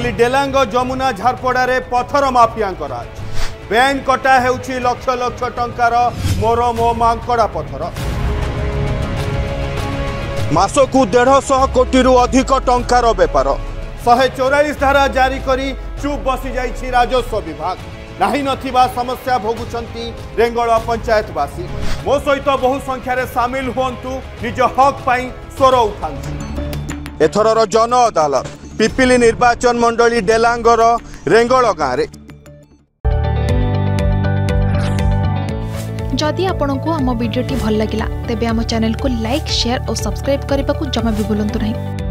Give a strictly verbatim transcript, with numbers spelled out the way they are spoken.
कहली डेलांग जमुना झारपड़ा रे पथर माफिया राज बेआईन कटा हेउछि लक्ष लक्ष टंकार मोर मो मांकड़ा पथर मासकु डेढ़ सौ कोटी रु अधिक टंकार बेपार शहे चौरालीस धारा जारी करी चुप बसी जाइछि राजस्व विभाग नहीं नथिबा समस्या भोगुचंती रेंगड़ पंचायतवासी मो सहित बहु संख्यार सामिल हुंतु निज हक पाई स्वर उठांतु एथरर जन अदालत पिपिली निर्वाचन मंडली डेलांगर रेंगड़ गाँव रे। जदि आपंक आम भिडी भल लगा तेब आम चैनल को लाइक शेयर और सब्सक्राइब करने को जमा भी भूलु नहीं।